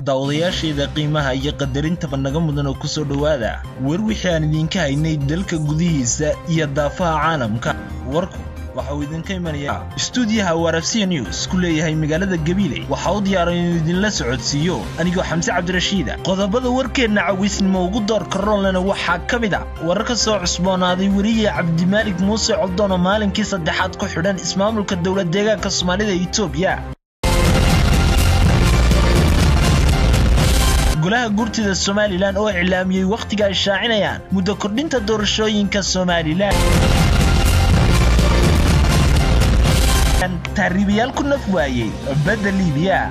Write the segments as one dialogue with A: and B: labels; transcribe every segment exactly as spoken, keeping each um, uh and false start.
A: daawadayaasheeda qiimaha iyo qadarinta banaga mudan oo ku soo dhawaada war wixii aan idinka haynay dalka gudihiisa iyo daafaha caalamka warku waxa uu idinka imanayaa stuudiyaha Warafsiya News kuleeyahay magaalada Gabiley waxa uu diyaaray inuu idin la socodsiiyo anigoo Xamse Cabdirashiid qodobada warkeena cawisnimo ugu door karoolana waxa kamid ah wararka soo cusboonaaday wariye Cabdimaalik Muuse Coldoon oo maalinkii saddexaad ku xidhan ismaamulka dawlad deegaanka Soomaalida ee Itoobiya golaha gurtida Somaliland oo iclaamiyay waqtiga ay shaacinayaan muddo kordhinta doorashooyinka Somaliland تهريبيال كنا فوايي بدل ليبيا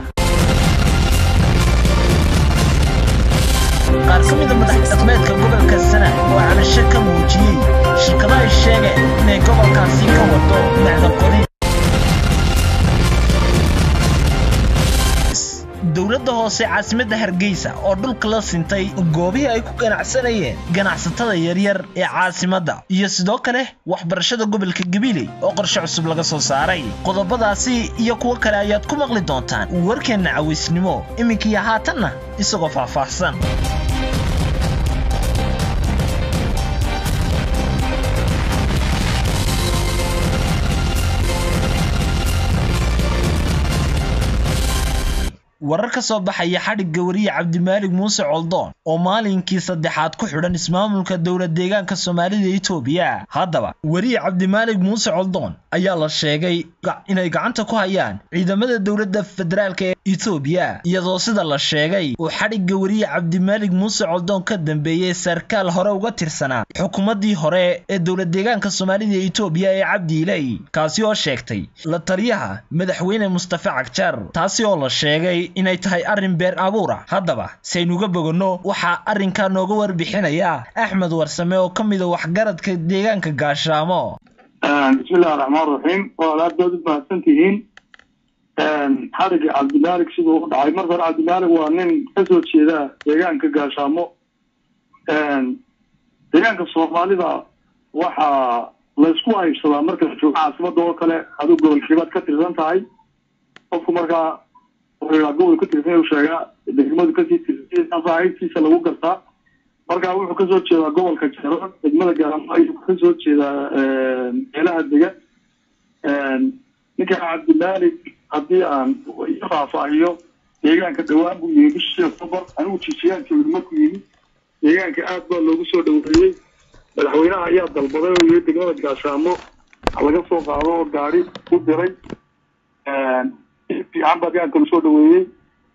A: قاركم إذا مدح تقميت كقبل كالسنة وعلى الشكة موجيين شركة الشاقة إنه قبل كاسيكا وطو معنا قريب dawladda hoose caasimadda Hargeysa oo dhulka la sintay goobihi ay ku ganacsanayeen ganacsatada yar yar ee caasimadda iyo sidoo kale waxbarashada gobolka Gabiley oo qorshe cusub laga soo saaray qodobadaasi iyo kuwa kale ayaad ku maqli doontaan warkeena cawisnimo iminkii haatanna isagoo faahfaahsan wararka soo baxaya xadhigga wariye Cabdimaalik Muuse Coldoon oo maalinkii saddexaad ku xidhan ismaamulka dawlad deegaanka Soomaalida ee Itoobiya hadaba wariye Cabdimaalik Muuse Coldoon ayaa la sheegay inay gacanta ku hayaan ciidamada dawladda federaalka ee Itoobiya iyadoo sida la sheegay uu xadhigga wariye Cabdimaalik Muuse Coldoon ka dambeeyay sarkaal hore uga tirsanaa xukuumadii hore ee dawlad deegaanka Soomaalida ee Itoobiya ee Cabdi Ilay kaasi oo sheegtay la taliyaha madaxweyne Mustafa Cagjar taasi oo la sheegay inay tahay arin beer abuura hadaba saynuga bogono waxa arinka nooga warbixinaya Axmed Warsame oo kamid ah waxgaradka deegaanka Gaashaamo
B: bismillaahir rahmaanir rahiim walaal dad baasantihiin een xariga Cabdimaalik sidoo u dhacay markii Cabdimaalik waa nin ka soo jeeda deegaanka Gaashaamo een deegaanka Soomaalida waxa la isku haysadaa marka caasimada oo kale adoo gobolkiibaad ka tirsan tahay qofku markaa gobol ka tirsan uu sheega degmada ka tirsan saaxiibkiisa lagu gartaa marka wuxuu ka soo jeedaa gobolka Jaro degmada Gaaramo ayuu ka soo jeedaa meelaha degan een ninka Cabdimaalik hadii aan faahfaahiyo deegaanka dhawaan buu yimid bishii October anigu tiisiyaanka markuu yimid deegaanka aad baa loogu soo dhaweeyay madaxweynaha ayaa dalbaday oo yiri degmada Gaashaamo laga soo qaado gaari u diray een في عم بديان كل شو دويه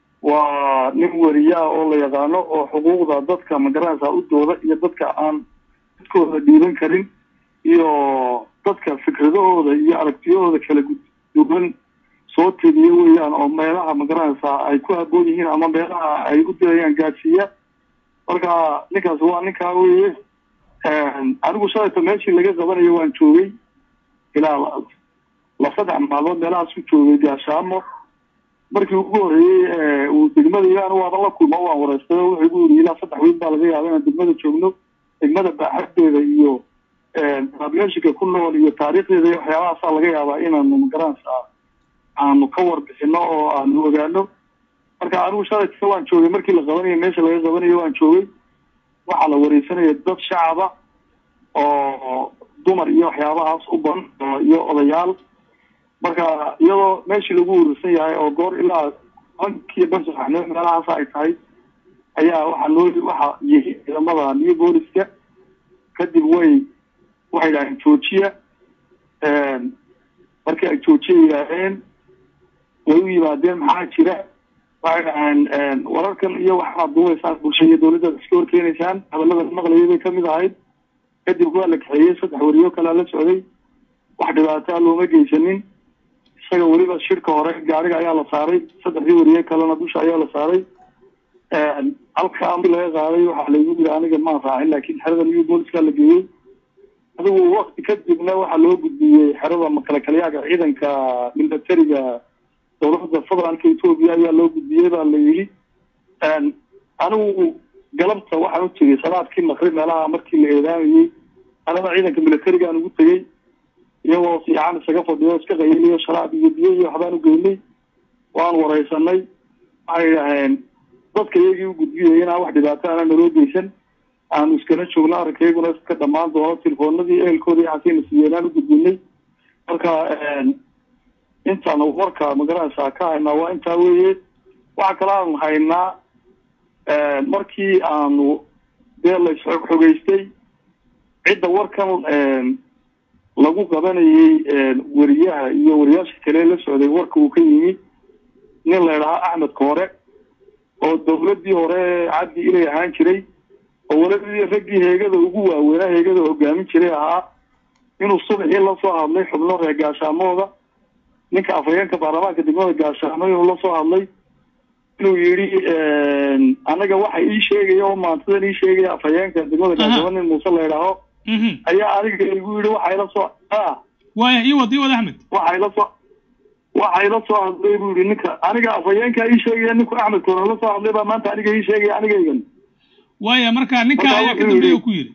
B: ونوريا أو يغانو أو حقوق ضدك مجرد أودو يضدك عن تكون ديبن كريم يو ضدك فكرة ده يعرف فيه ذا كله يبون صوت ديو يعني أو ما يلا مجرد أيكون أقولي هنا أما بيلا أيكون يعني قاسية وركا نكاس هو نكاوي أنا بقول تمشي اللي جزبان يوان شوي إلى la saddex maalmood meelaha soo joogay Gaashaamo markii ugu horeeyay uu degmada yaan waa la kulmo waa wareystay wuxuu yiri ilaa saddex weyn baa laga yaabaa in degmada joogno degmada baaxadeeda iyo ee barnaamijka ku nool iyo taariikhdeeda iyo waxyaabaha laga yaabaa inaan magaranaysa aan ka warbixino oo aan ogaano marka anigu shaqada waan joogay markii la qabanayo meesha laga qabanayo waan joogay waxa la wareysanayay dad shacab ah oo dumar iyo waxyaabahaas u ban iyo odayaal marka iyadoo meeshii lagu urursan yahay oo goor ilaa halkii barsaxna meelahaas ay tahay ayaa waxa loo waxa yiri ciidamada iyo booliska kadib way waxay dhaayeen Joojiya een markii ay joojiyeen way u yimaadeen maxaa jira waxay dhaayeen wararkan iyo waxa duulaysan bulshada dawladda iska horkeenaysan hadallada maqlayay ka mid ahayd kadib waa la kaxeeyay saddex wariyo kala la socday wax dhibaato looma geysanin isaga wariba shirka hore gaariga ayaa la saaray saddexdii wariyo kalena dusha ayaa la saaray een halka aan laga qaaday waxa la yiri aniga ma raacin laakiin xerada iyo booliska la geeyay adigu waqti kadibna waxa loo gudbiyay xerada makalkaliyaga ciidanka militariga dawladda federaalka Itoobiya ayaa loo gudbiyay baa la yiri een anigu galabta waxaan u tagay salaadkii maqrib meelaha markii la eedaamiyay anaba ciidanka militariga aan ugu tagay iyagoo fiican isaga fadhiyo iska qayliyo sharaab iyo biyo iyo waxbaan u geynay waan wareysanay ay ahayn dadka iyagii u gudbiyay inaan wax dhibaato aan naloo geysan aan iskana joogno arkayguna iska dhamaan doono telefoonadii ehelkoodii xasiina siiyeenaan u gudbinay marka intaan warka magaranaysaa ka haynaa waa intaa weeye waxa kale aan haynaa markii aanu dee la xogeystay cidda warkan lagu qabanayay wariyaha iyo wariyaasha kale la socday warka uu ka yimi nin la yidhaha axmed koore oo dowladdii hore cabdi ilay ahaan jiray oo waladii raggii heegada ugu waaweynaa heegada hogaamin jiray ahaa inuu subaxii la soo hadlay xubno reer gaashaamooda ninka afhayeenka baarlamaanka degmada gaashaamo inuu la soo hadlay inuu yidhi anaga waxa ii sheegaya oo maantadan ii sheegaya afhayeenka degmada gaashaamo nin muuse la yidhaaho ayaa aniga igu yidhi waxay la soo
C: waaya ii wad ii wad axmed
B: waxay la soo waxay la soo hadlay buu yidhi ninka aniga afhayeenka ii sheegaya ninku axmed koore la soo hadlay baa maanta aniga ii sheegaya anigaygan
C: waaya marka ninka ayaa ka dambeeya ku yidhi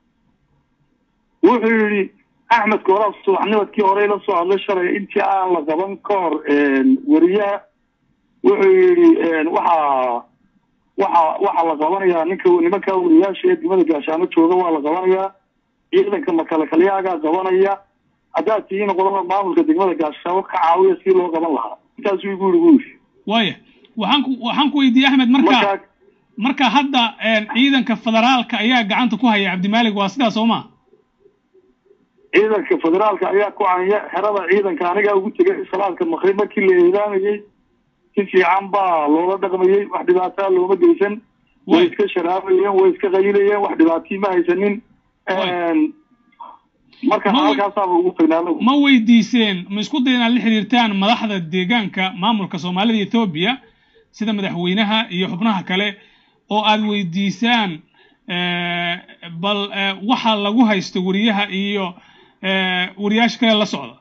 B: wuxuu yidhi axmed koore subaxnimadkii hore la soo hadlay shalay intii aan la qaban ka hor wariyaha wuxuu yidhi waxaa waxa waxaa la qabanayaa ninka nimanka wariyaasha ee degmada gaashaamo jooga waa la qabanayaa ciidanka makalakaliyaga qabanaya haddaad tihiin qodobada maamulka degmada gaashaamo ka caawiya si loo qaban lahaa intaasuu igu yidhi buu yidhi
C: waaya waxaan ku waxaan ku weydiiyey axmed marka marka hadda ciidanka federaalka ayaa gacanta ku haya cabdimaalig waa sidaas oo ma
B: ciidanka federaalka ayaa ku canya xerada ciidanka aniga ugu tegay salaadka maqrib markii la eedaamayay si fiican baa loola dhaqmayay wax dhibaataa looma geysan way iska sharaabayeen way iska qayilayeen wax dhibaatii ma haysanin marka halkaasaaba ugu tagnaa
C: ma weydiiseen ma isku day inaad la xiriirtaan madaxda deegaanka maamulka soomaalida Ethiopia sida madaxweynaha iyo xubnaha kale oo aad weydiisaan bal waxa lagu haysto wariyaha iyo wariyaasha kale la socda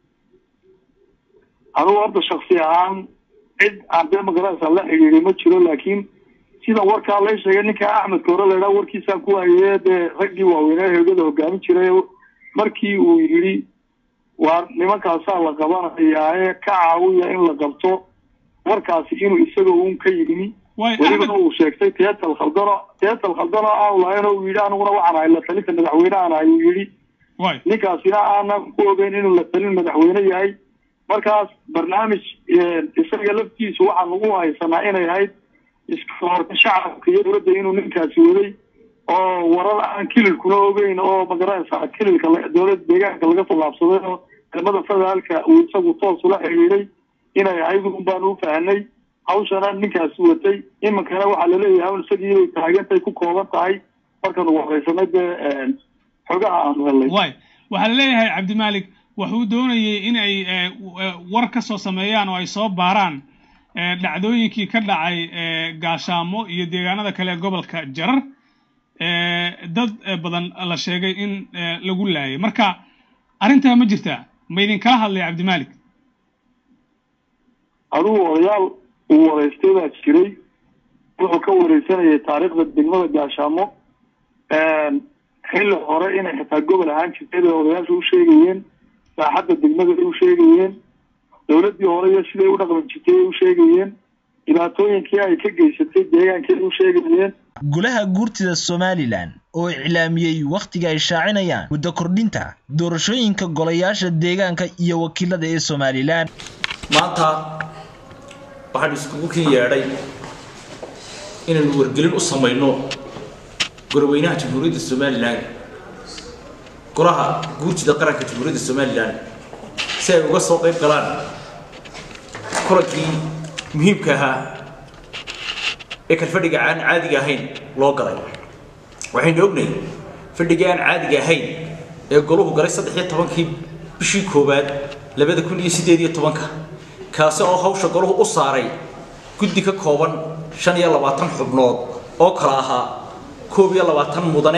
B: anigu horta shakhsi ahaan cid aan dee magaranaysa la xiriiray ma jiro laakiin sida warkaa la sheegay ninka axmed koore la yidhaha warkiisaan ku hayay dee raggii waaweynaa heegada hogaamin jiray markii uu yidhi waa nimankaasaa la qabanayaa ee ka caawiya in la qabto warkaasi inuu isagoo uun ka yidhimi welibana uu sheegtay teetal khaldano teetal khaldano aanu lahayn oo uu yidhi aniguna waxaan ahay la talinta madaxweynehan ahay uu yidhi ninkaasina aanan ku ogeyn inuu la talin madaxweyne yahay markaas barnaamij isaga laftiisu waxaan ugu haysanaa inay ahayd iska horta shacabka iyo dowladda inuu ninkaasi waday oo warar aan kililkuna ogeyn oo magaranaysa kililka dowladda deegaanka laga tallaabsaday oo ciidamada federaalka uu isagu toos ula xiriiray inay ahayd un baan u fahanay hawshana ninkaasi watay iminkana waxaa laleeyahay hawl isagii inay taagantay ku kooban tahay markaan ugu horeysanay dee xogaha aanu helnay
C: way waxaa laleeyahay cabdimaalig wuxuu doonayay in ay war ka soo sameeyaan oo ay soo baaraan dhacdooyinkii ka dhacay gaashaamo iyo deegaanada kale ee gobolka jarar dad badan la sheegay in lagu laayay marka arrintaa ma jirtaa ma idin kala hadlay cabdimaalig
B: adigu odayaal uu wareystay baa jiray wuxuu ka wareysanayay taariikhda degmada gaashaamo xilli hore inay xitaa gobol ahaan jirtay bay odayaasha u sheegayeen saaxadda degmada ay u sheegayeen dowladdii hore iyo siday u dhaqmi jirtay ay u sheegayeen dhibaatooyinkii ay ka geysatay deegaankii ay u sheegayeen
A: golaha guurtida Somaliland oo iclaamiyay waqtiga ay shaacinayaan muddo kordhinta doorashooyinka golayaasha deegaanka iyo wakiilada ee Somaliland
D: maanta waxaan iskugu kii yeedhay inaan wargelin u samayno gurweynaha jamhuuriyadda Somaliland golaha guurtida qaranka jamhuuriyadda Somaliland si ay uga soo qayb galaan kulankii muhiimka ahaa ee ka fadhiga aan caadiga ahayn loo galay waxaan ognay fadhiga aan caadiga ahayn ee goluhu galay saddex iyo tobankii bishii koowaad laba kun iyo siddeed iyo toban kaas oo hawsha goluhu u saaray guddi ka kooban shan iyo labaatan xubnood oo kala ahaa koob iyo labaatan mudane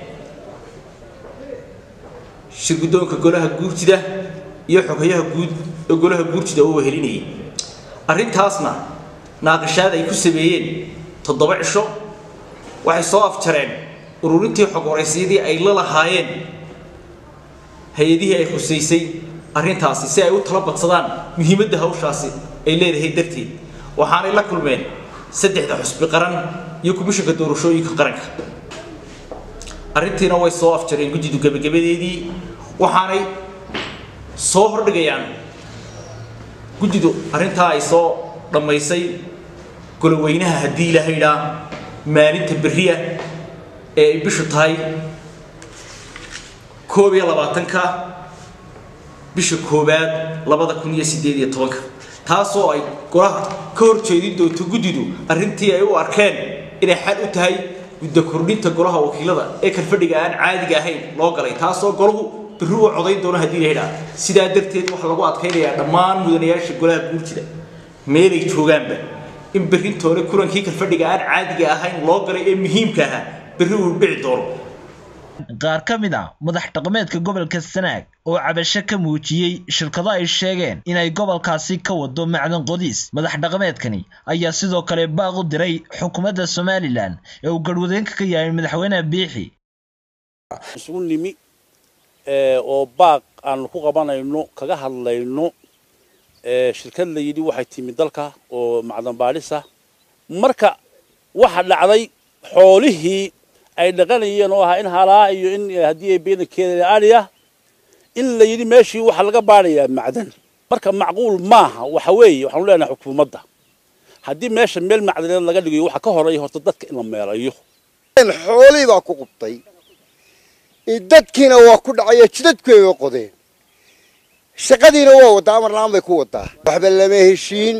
D: shirgudoonka golaha guurtida iyo xogayaha guud ee golaha guurtida oo wehelinayay arrintaasna naaqashaad ay ku sameeyeen toddoba cisho waxay soo afjareen ururintii xog waraysiidii ay la lahaayeen hay'adihii ay khuseysay arrintaasi si ay u tala badsadaan muhiimadda hawshaasi ay leedahay darteed waxaanay la kulmeen saddexda xusbi qaran iyo komishanka doorashooyinka qaranka arrintiina way soo afjareen guddidu gabagabadeedii waxaanay soo hordhigayaan guddidu arrintaa ay soo dhammaysay goloweynaha haddii la yidhaa maalinta berriya ee ay bishu tahay koob iyo labaatanka bisha koowaad labada kun iyo siddeed iyo tobanka taasoo ay golaha ka horjeedin doonto guddidu arrintii ay u arkeen inay xal u tahay gudda kordhinta golaha wakiilada ee kalfadhiga aan caadiga ahayn loo galay taasoo golahu berri u codayn doono haddii la yidhaa sidaa darteed waxaa lagu adkaynayaa dhammaan mudanayaasha golaha guurtida meelay joogaanba in berrintoole kulankii kalfadhiga aan caadiga ahayn loo galay ee muhiimka ahaa berri uu dhici doono
A: qaar ka mid ah madax dhaqameedka gobolka Sanaag oo cabasho ka muujiyay shirkado ay sheegeen inay gobolkaasi ka wado macdan qodis madax dhaqameedkani ayaa sidoo kale baaq u diray xukuumadda Somaliland ee uu garwadeenka ka yahay madaxweynaha Biixi
E: isugu nimi ee oo baaq aan ku qabanayno kaga hadlayno ee shirkad la yidhi waxay timi dalka oo macdan baadhisa marka waxa dhacday xoolihii ay dhaqanayeen oo ah in halaa iyo in hadii ay beedankeeda aaliya in la yiri meeshii waxa laga baarayaa macdan marka macquul maaha waxa weeye waxaan leenahay xukuumadda hadii meesha meel macdan laga dhigo waxa ka horeeyo horta dadka in la meelayo
F: xoolihii baa ku qubtay dadkiina waa ku dhacay jidadkeeyo qodeen shaqadiina waa wada amar laan bay ku wadaa waxba lama heshiin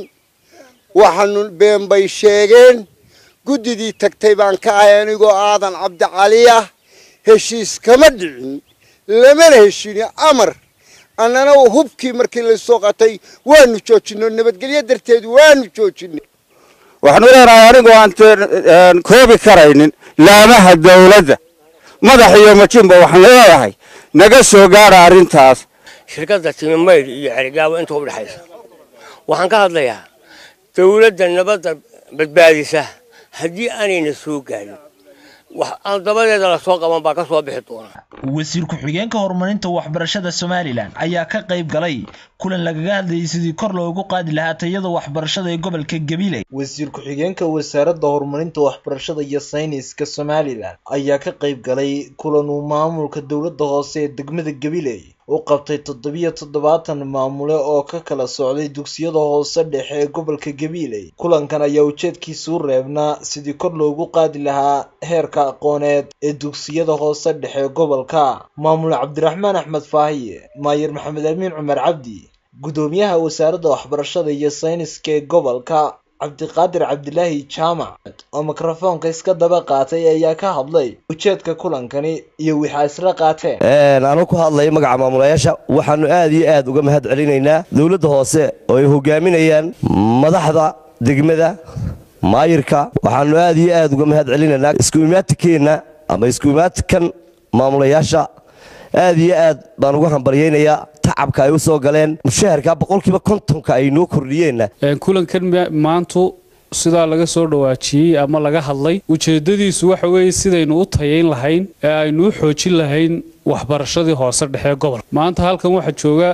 F: waxaanu been bay sheegeen guddidii tagtay baan ka ahay anigoo aadan cabdi cali ah heshiis kama dhicin lamana heshiin amar annana hubkii markii la soo qatay waanu joojinay nabadgelyo darteed waanu joojinay
G: waxaanu leenahay anigoo aan koobi karaynin laamaha dawladda madax iyo majinba waxaan leeyahay naga soo gaara arrintaas
H: shirkadda timi mayl iyo xirigaabo inta u dhaxaysa waxaan ka hadlayaa dawladda nabadda badbaadisa haddii aanayna soo gaarin wax aldabadeeda la soo qaban baa ka soo bixi doona
A: wasiir ku-xigeenka horumarinta waxbarashada Somaliland ayaa ka qayb galay kulan lagaga hadlayay sidii kor loogu qaadi lahaa tayada waxbarashada ee gobolka Gabiley wasiir ku-xigeenka wasaaradda horumarinta waxbarashada iyo sayniska Somaliland ayaa ka qayb galay kulan uu maamulka dawladda hoose ee degmada Gabiley oo qabtay toddobiyo toddobaatan maamule oo ka kala socday dugsiyada hoose dhexe ee gobolka Gabiley kulankan ayaa ujeedkiisu reebnaa sidii kor loogu qaadi lahaa heerka aqooneed ee dugsiyada hoose dhexe ee gobolka maamul Cabdiraxmaan Axmed Faahiye maayir Maxamed Amiin Cumar Cabdi gudoomiyaha wasaaradda waxbarashada iyo sayniska ee gobolka Cabdiqaadir Cabdilaahi Jaamac oo mikrofoonka iska daba qaatay ayaa ka hadlay ujeedka kulankani iyo waxa isla qaateen
I: ee aan ku hadlay magaca maamulayaasha waxaanu aad iyo aad uga mahad celinaynaa dawladda hoose oo ay hogaaminayaan madaxda degmada maayirka waxaanu aad iyo aad uga mahad celinaynaa isku imaadkeena ama isku imaadkan maamulayaasha aad iyo aad baan uga hambalyeynaya tacabka ay u soo galeen mushaharka boqolkiiba konton-ka ay noo kordhiyeen
J: ee kulankan maantu sida laga soo dhawaajiyay ama laga hadlay ujeedadiisu waxa weeye sidaynu u tayeyn lahayn ee aynu xoojin lahayn waxbarashadii hoose dhexe gobolka maanta halkan waxa jooga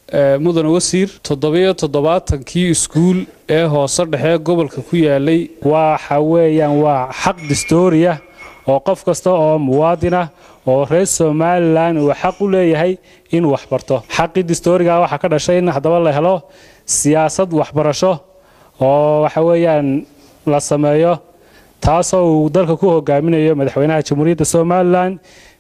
J: mudan wasiir toddobiyo toddobaatan-kii iskuul ee hoose dhexe gobolka ku yaalay waxa weeyaan waa xaq dastuuriya oo qof kasta oo muwaadin ah oo reer Somaliland uu xaq u leeyahay in wax barto xaqi dastuuriga waxa ka dhashay in hadaba la helo siyaasad waxbarasho oo waxa weeyaan la sameeyo taasoo uu dalka ku hogaaminayo madaxweynaha Jamhuuriyadda Somaliland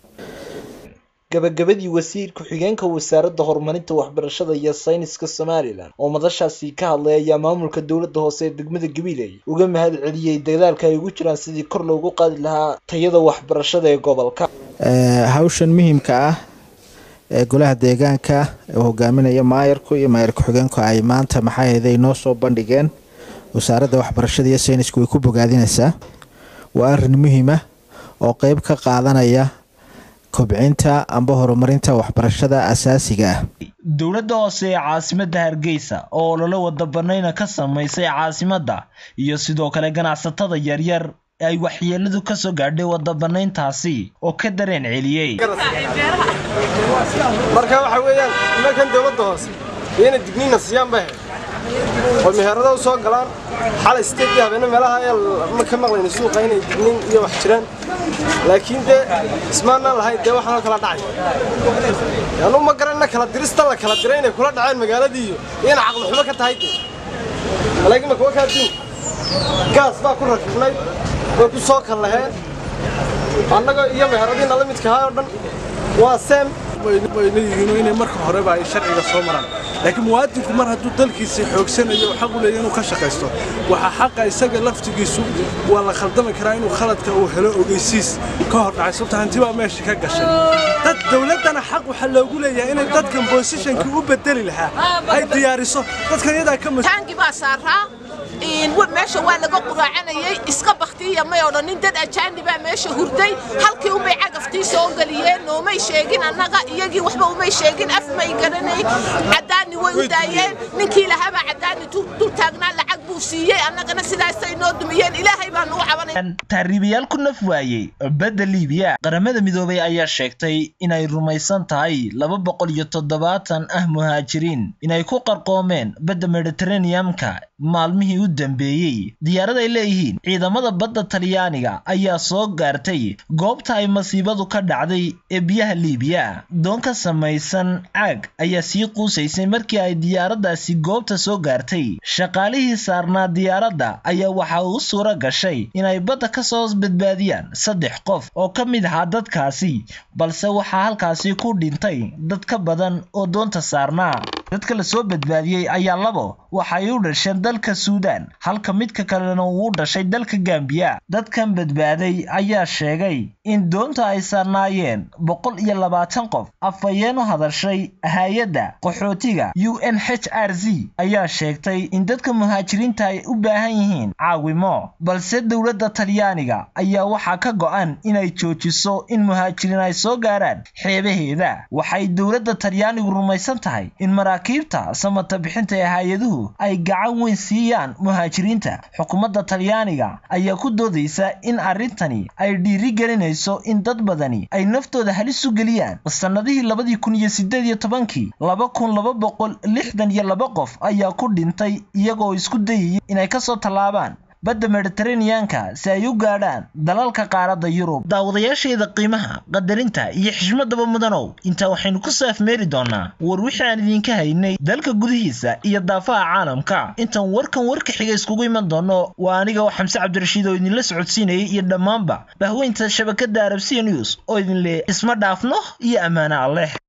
A: gabagabadii wasiir ku-xigeenka wasaaradda horumarinta waxbarashada iyo sayniska Somaliland oo madashaasi ka hadlay ayaa maamulka dawladda hoose ee degmada Gabiley uga mahad celiyay dadaalka ay ugu jiraan sidii kor loogu qaadi lahaa tayada waxbarashada ee gobolka
K: ee hawshan muhiimka ah ee golaha deegaanka ee hogaaminaya maayirku iyo maayir ku-xigeenku ay maanta maxay ahayd noo soo bandhigeen wasaaradda waxbarashada iyo sayniska way ku bogaadinaysaa waa arrin muhiim ah oo qayb ka qaadanaya kobcinta amba horumarinta waxbarashada asaasiga ah
A: dawladda hoose ee caasimadda Hargeysa oo lala wada banayna ka sameysay caasimadda iyo sidoo kale ganacsatada yar yar ay waxyeeladu ka soo gaadhay wada banayntaasi oo ka dareen celiyay
L: marka waxa weeyaan markan dawladda hoose inay digniina siyaan baa oo meherada u soo galaan xalay sideed habeen meelaha ay ma ka maqlayno suuqa inay dignin iyo wax jiraan laakiin de ismaana lahayd de waxaan kala dhacay yaanu ma garanna kala dirista la kala diray inay kula dhaceen magaaladii iyo in aqal xumo ka tahay laakiin ma kuwa ka diin gaas baa ku rakibnay oo ku soo kala lahayn annaga iyo meheradii nala midka ah oo dhan waa sam wayna yihiin inay marka hore baa sharciga soo maraan laakiin muwaadinku mar hadduu dalkiisa xoogsanayo xaq u leeyahay inuu ka shaqeysto waxa xaq isaga laftigiisu waa la khaldami karaa inuu khaladka uu helo ogeysiis ka hor dhacay sababta hanti baa meesha ka gashay dad dawladana xaq waxa loogu leeyahay inay dadkan positionkii u bedeli lahaa ay diyaariso dadkan iyada ka
M: taangi baa saaraa in meesha waa laga quraacanayay iska baqtiya ma odhanin dad ajaanib baa meesha hurday halkii u bay cagaftii soo galiyeen oo may sheegin annaga iyagii waxba u may sheegin af may garanay cadaani way u daayeen ninkii lahaba cadaani dul taagnaa lacag buu siiyay annagana sidaas ay noo dumiyeen ilaahay baan u cabanay
A: taariibayaal ku naf waayay badda Liibiya qaramada midoobay ayaa sheegtay inay rumaysan tahay laba boqol iyo toddobaatan ah muhaajiriin inay ku qarqoomeen badda Mediterranean-ka maalmihii u dambeeyay diyaarada ay leeyihiin ciidamada badda Talyaaniga ayaa soo gaartay goobta ay masiibadu ka dhacday ee biyaha Liibiya doon ka samaysan caag ayaa sii quusaysay markii ay diyaaradaasi goobta soo gaartay shaqaalihii saarnaa diyaaradda ayaa waxa uu suura gashay inay badda ka soo badbaadiyaan saddex qof oo ka mid ah dadkaasi balse waxa halkaasi ku dhintay dad ka badan oo doonta saarnaa dadka la soo badbaadiyay ayaa labo waxay u dhasheen dalka Suudaan halka midka kalena uu dhashay dalka Gambia dadkan badbaaday ayaa sheegay in doonta ay saarnaayeen boqol iyo labaatan qof afayeen u hadashay hay'adda qaxootiga U N H R C ayaa sheegtay in dadka muhaajiriinta ay u baahan yihiin caawimo balse dawladda Talyaaniga ayaa waxa ka go'an inay joojiso in muhaajiriin ay soo gaaraan xeebaheeda waxay dawladda Talyaanigu rumaysan tahay in maraakiibta samata bixinta ee hay'aduhu ay gacan weyn siiyaan muhaajiriinta xukuumadda Talyaaniga ayaa ku doodaysa in arintani ay dhiiri gelinayso in dad badani ay naftooda halis u geliyaan sanadihii laba kun iyo siddeed iyo toban-kii laba kun laba boqol lixdan iyo laba qof ayaa ku dhintay iyagoo isku dayay inay ka soo tallaabaan badda Mediterranean-ka si ay u gaadhaan dalalka qaaradda Yurub daawadayaasheeda qiimaha qadarinta iyo xishmadaba mudanow inta waxaynu ku saafmeeri doonaa war wixii aan idinka haynay dalka gudihiisa iyo daafaha caalamka intaan warkan warka xiga iskugu iman doono waa aniga oo Xamse Cabdirashiid oo idin la socodsiinayay iyo dhamaanba bahweynta shabakada Arabsiya News oo idin leeyahay isma dhaafno iyo amaana Allah